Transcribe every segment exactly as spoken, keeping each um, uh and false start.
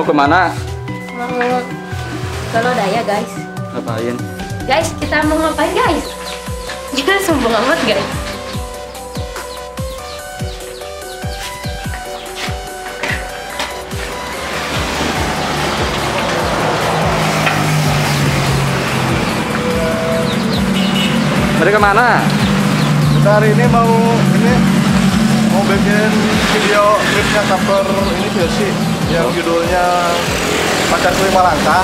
mau kemana? Mau ke Lodaya guys. Ngapain? Guys, kita mau ngapain guys? Jangan sombong amat guys. Mereka mana? Kita hari ini mau ini mau bikin video klipnya cover ini versi yang judulnya Pacarku Lima Langkah.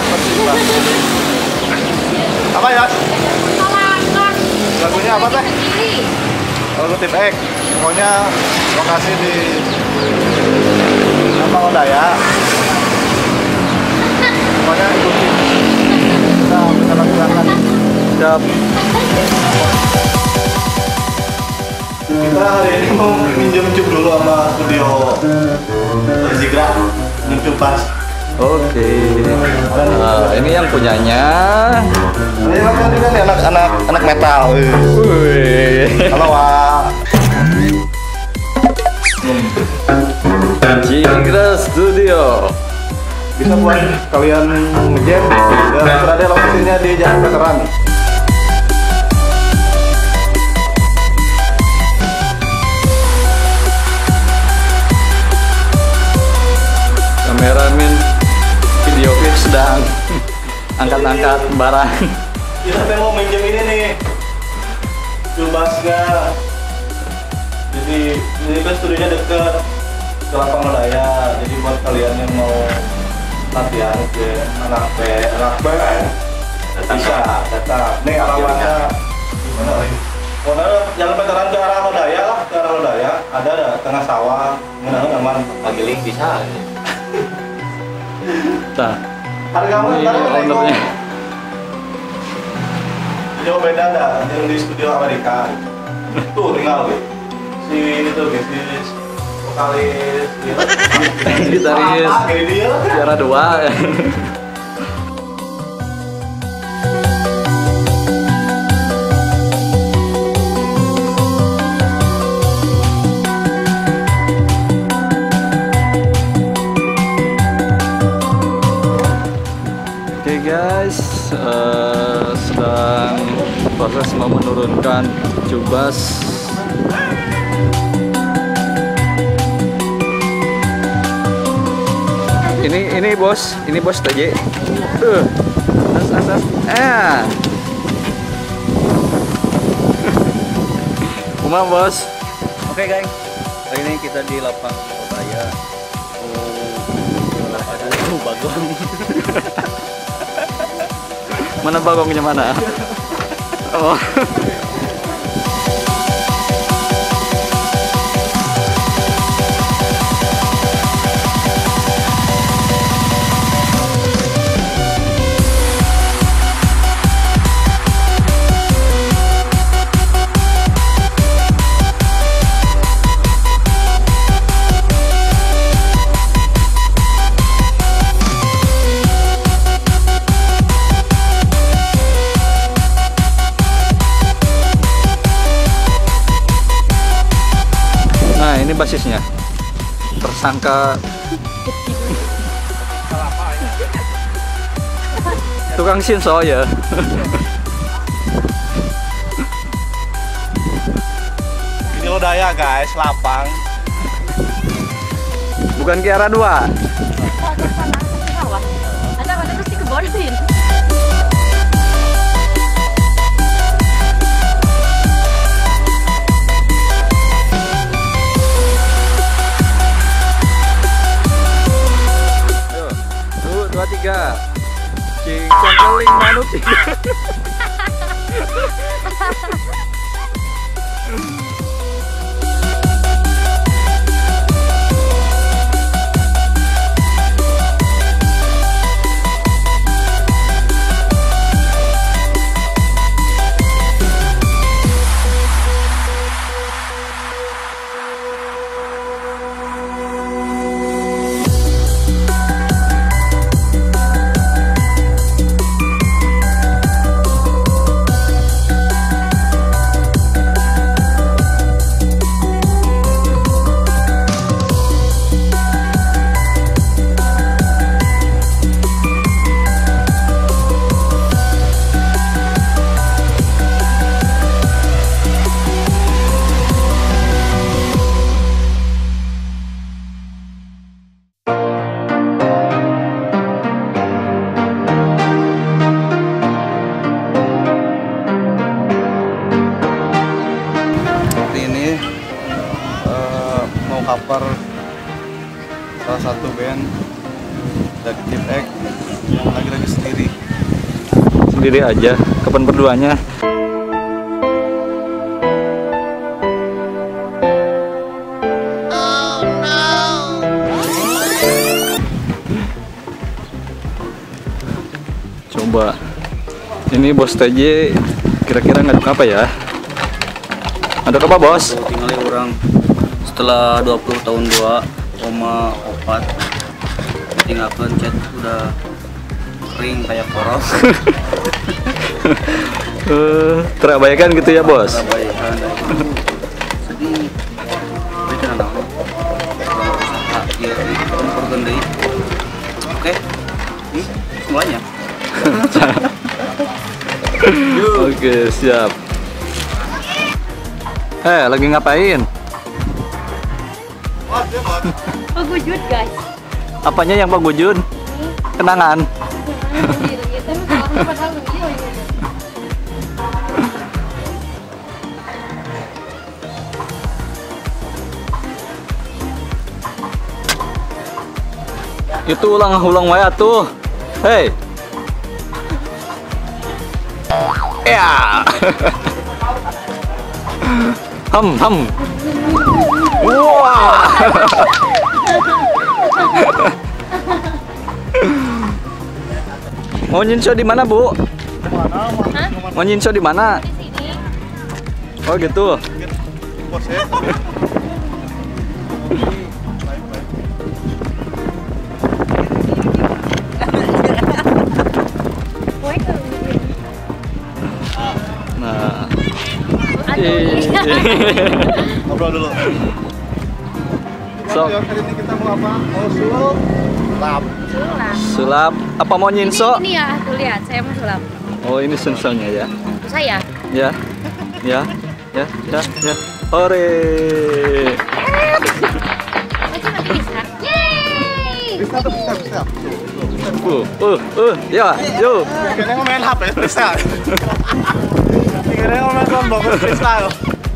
Apa ya? Lagunya apa teh? Lagu Tip X. Pokoknya lokasi di apa Lodaya. Pokoknya ikuti. Kita bisa lakukan. Siap. Kita hari ini mau minjem cup dulu sama studio Zigra, minjem pas. Oke. Nah, ini yang punyanya. Ini kan ini kan anak-anak anak metal. Wih. Halo Wak. Zigra Studio. Bisa buat kalian ngejam. Dan berada lokasinya di Jalan Veteran. Kameramen video klip sedang angkat-angkat barang. Kita teh mau minjem ini nih, Jubasnya. Jadi ini kan studionya deket ke Lapang Lodaya. Jadi buat kalian yang mau latihan ke anak B, anak B, bisa datang. Nih alamatnya gimana lagi? Pokoknya jalan veteran ke arah Lodaya lah, ke arah Lodaya. Ada ada tengah sawah, mudah-mudahan aman. Pagiling bisa. Nah, Harga mah ini ntar kita ownernya. jauh beda dah yang di studio Amerika. Tuh tinggal nih. Si itu bisnis vokalis dia. Gitaris Ah, kayak dia. Tiara dua. Oke guys, eh, sedang proses mau menurunkan Jubas. Ini ini bos, ini bos T J. Uh, as as as. Eh. Kuma bos. Oke guys, hari ini kita di Lapang Lodaya. Oh, aduh bagong. Mana bagongnya mana? Oh. Ini basisnya tersangka tukang sinso ya. Ini Lodaya guys, lapang. Bukan Kiara dua. Ada ada terus di keborin. Dua tiga, cing controlling manuk. cover salah satu band dari tim X yang lagi-lagi sendiri. Sendiri aja. Kapan berduanya? Coba ini bos T J kira-kira ngaduk apa ya? Ngaduk apa bos? Tinggal orang setelah dua puluh tahun dua koma empat tinggalkan cat udah kering kayak korok. uh, terabaikan gitu ya bos? Terabaikan sedih itu nana oke ini semuanya. Oke, siap. Eh, lagi ngapain? Pagujud guys. Apanya yang pagujud? Kenangan. Itu ulang-ulang wae tuh. Hei. Ya. Ham ham. Wah. Mau nyinso di mana, Bu? Hah? Mau nyinso di mana? Di sini. Oh, gitu. Nah. Ngobrol dulu. So, Kali ini kita mau apa? Mau sulap. Sulap. sulap apa mau nyinso? Ini, ini ya, tuh lihat, saya mau sulap. Oh, ini sensornya ya. Itu saya. Ya. Ya. Ya, ya, ya. Hore. Aja mati bisa. Yeay! Bisa tuh, bisa, bisa. Uh, uh, uh, ya, yuk. Kayaknya ngomongin H P, bisa. Kayaknya ngomongin lombok, freestyle.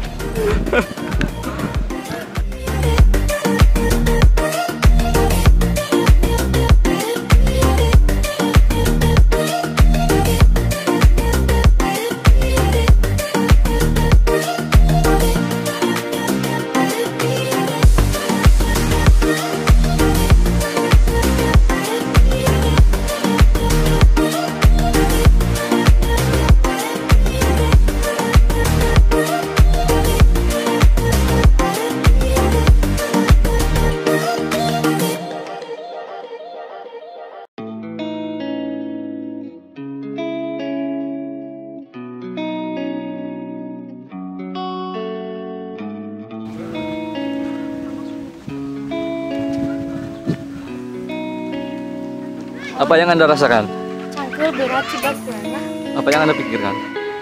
Apa yang Anda rasakan? Cangkul berat coba gimana? Apa yang Anda pikirkan?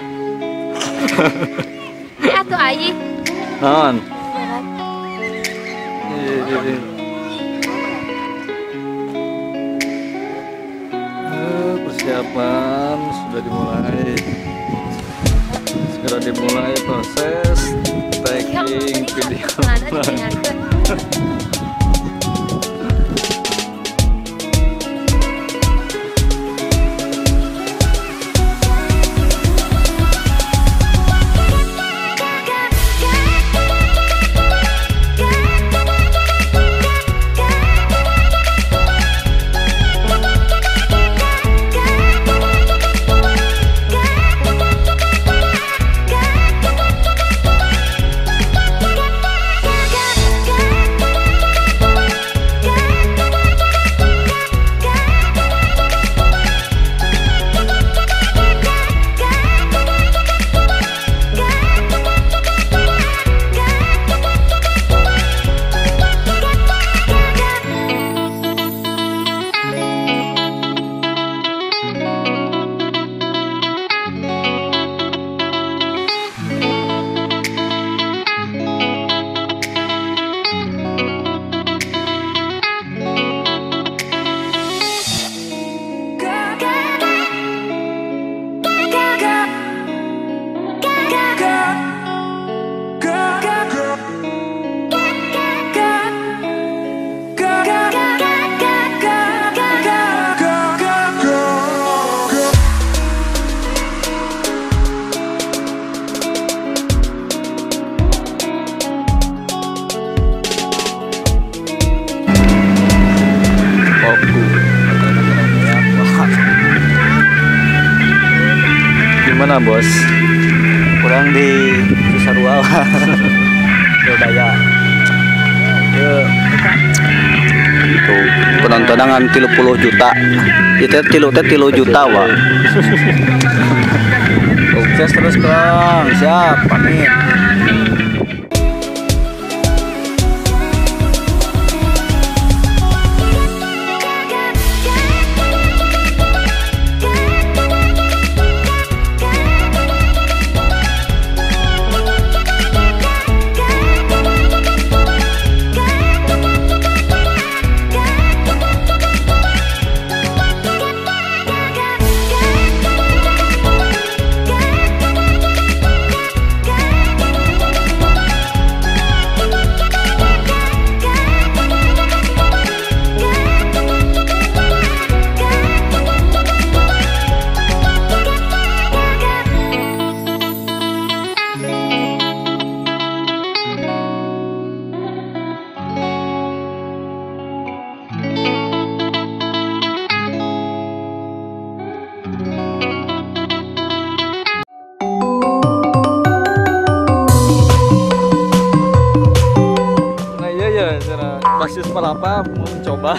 Ya tuh Ayi. Non. Berat. Eh, persiapan sudah dimulai. Segera dimulai proses tagging video. Ada didengarkan. mana bos? Kurang di Cisarua. Daya. Itu penontonan tilu puluh juta. Itu tilu teh tilu juta wa. Sukses terus Kang. Siap, pamit. Basis Palapa mau mencoba.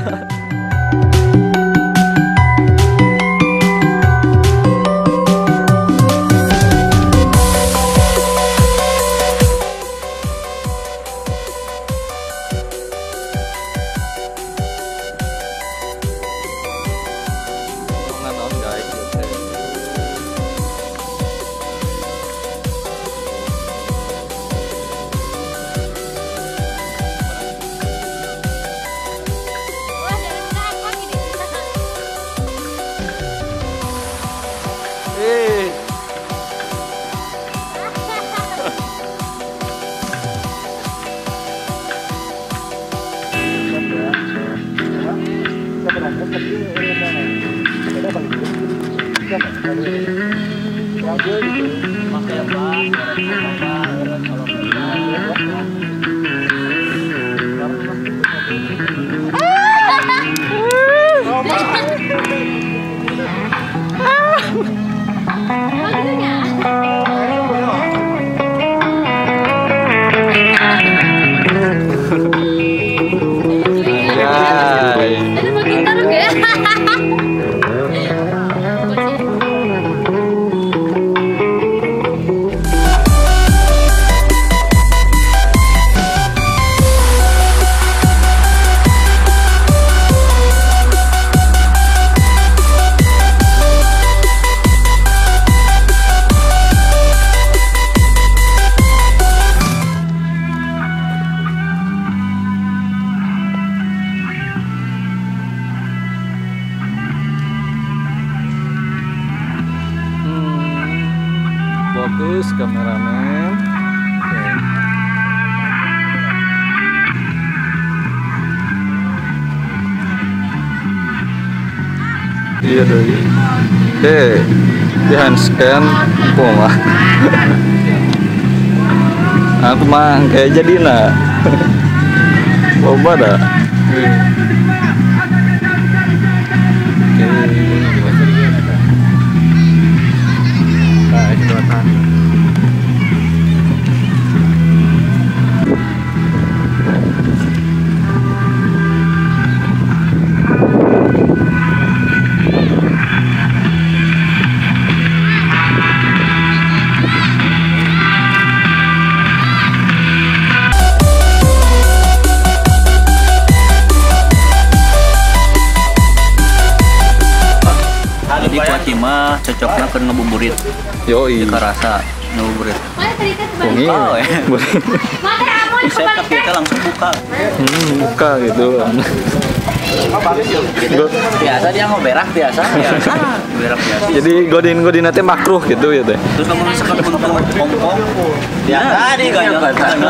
Fokus kameramen. Iya deh. Eh, di handscan mah. Aku mah kayak jadi nak. Coba dah. Jadi kuaci mah cocoknya ke ngebuburit. Yoi. Jika rasa ngebuburit. Wangi. Oh, ya. Bisa tapi kita langsung buka. Hmm, buka gitu. Biasa dia mau berak biasa. Biasa. Berak biasa. Jadi godin-godin nanti makruh gitu ya teh. Terus kamu misalkan bentuk pom-pom. Ya tadi ganjal.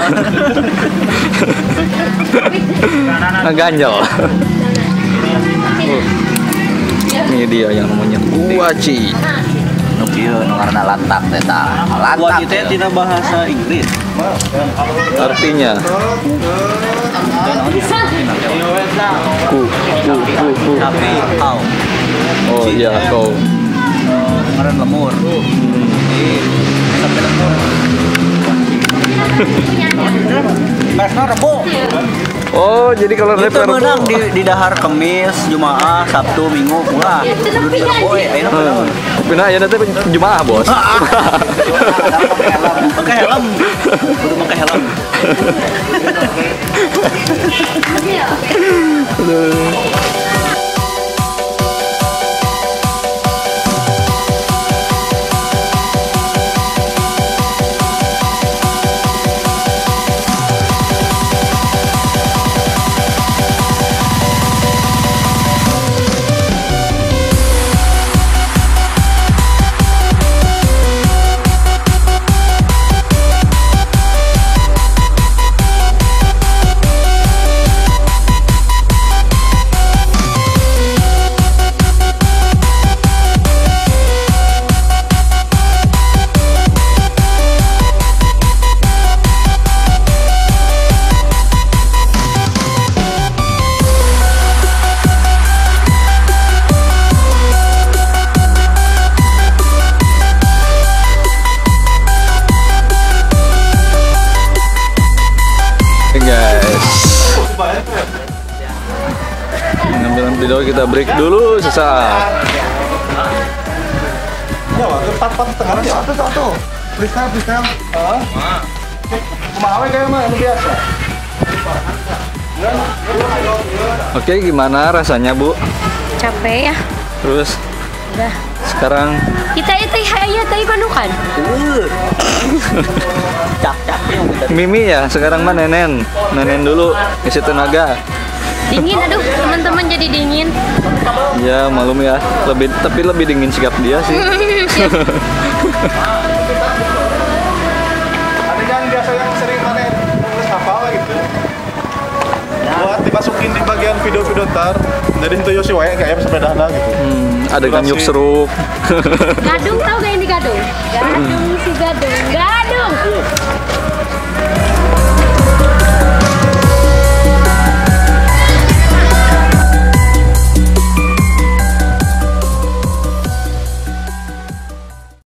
Ngeganjel. Ini dia yang namanya kuaci. Nu kieu nu ngaranna lantak teh tah. Lantak teh tina bahasa Inggris. Artinya ku ku ku ku. Tapi how? Oh iya kau. ngaran lemur. Jadi sampai lemur. Karena rebo. Oh, jadi kalau Itu leper menang di, di dahar Kamis, Jumaah, Sabtu, Minggu, ulah. Kudu di rebo we, ayeuna menang. Pina ya nanti Jumaah, Bos. Pakai helm. Kudu pakai helm. Pengambilan video kita break dulu sesaat. Ya, waktu empat-empat setengah ya. Satu satu. Freestyle freestyle. Heeh. Kumaha kayak mah anu biasa. Oke, gimana rasanya, Bu? Capek ya. Terus Udah. sekarang Kita itu hayat tadi panukan. Cak-cak yang kita Mimi ya, sekarang mah Nenen. Nenen dulu, isi tenaga. Dingin aduh, teman-teman jadi dingin. Ya, malum ya. Lebih tapi lebih dingin sikap dia sih. Siap. Ada yang biasa yang sering mana nulis hafal gitu. Buat dimasukin di bagian video-video ntar. Jadi itu Yosi wae kayak sepedana gitu. Hmm, ada ganyuk seruk. Gadung tahu gak ini gadung? Gadung si gadung. Gadung.